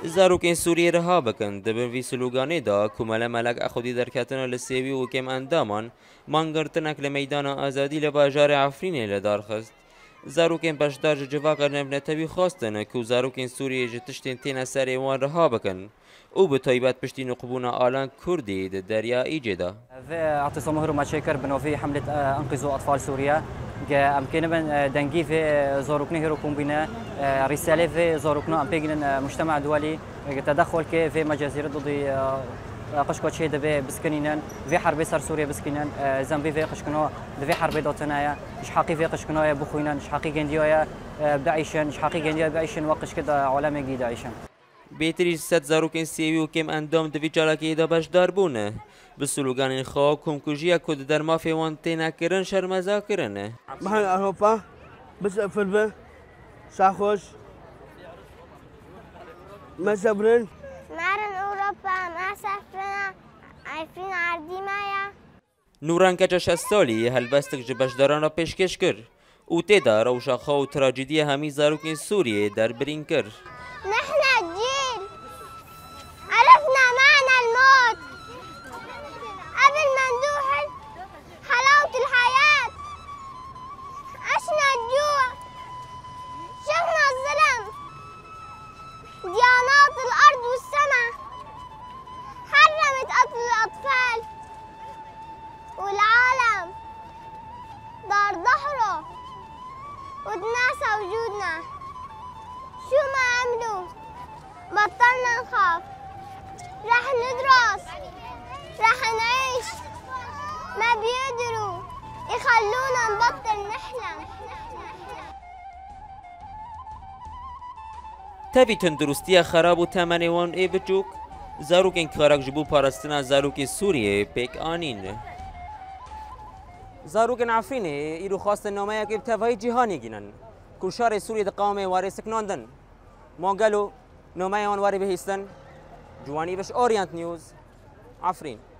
زاروکین سوریه رها بکن دبن وی سلوگانی دا کمال ملک اخودی در کتنا لسیوی و کم اندامان مانگرتنک لمیدان آزادی لباجار عفرین لدار خست زاروکین بشدار جوا کرنه نتوی خواستن که زاروکین سوریه جتشتین تین اثر ایوان رها بکن او به طیبت پشتی نقبون آلان کردی در دریا ایجدا في اعتصام هروما شكر بنو في حملة انقذوا اطفال سوريا امكن من دنجي في زوروكني هيروكم بنا رسالة في زوروكنا امبيجن مجتمع دولي تدخل كي في مجازر ضد قشكوت شيء دبي بسكنينن في حرب صار سوريا بسكنين زنبي في قشكنو في حرب دوتنايا مش حقي في قشكنو يا بخوينا مش حقي جنديا بعيشن مش حقي جنديا بعيشن وقش كده عالم جديد عيشن بهتری ست زاروکین سیوی و کم اندام دوی جالکی دا بشدار بونه به سلوگان خواه کمکوژی کد در مافی وان تینا کرن شرمزا کرنه محل أوروبا بس فلبة ساخوش ما سافرن مارن أوروبا ما سافرنا عارفين عردي مايا نوران کجا 60 سالی هلبستک جبشداران را پیشکش کر او تیدا روشا خواه و تراجیدی همی زاروکین سوریه در برین کر نحن الجيل عرفنا معنى الموت قبل ما ندوح حلاوة الحياة عشنا الجوع شفنا الظلم ديانات الأرض والسماء حرمت قتل الأطفال والعالم دار ظهره وتناسى وجودنا شو ما عملوا بطلنا نخاف رح ندرس رح نعيش ما بيقدروا يخلونا نبطل نحلم تبی تندرستی خراب و تمنوان ای بچوک زاروکین کارک جبو پارستنا زاروکی سوریه پیک آنین زاروکین عفرینه ایرو خواست نامه که بتوای جهانی گینن کشار سوریه قوم واری سکناندن ما قالوا نامه آن واری بهستن جوانی بش اورینت نیوز عفرین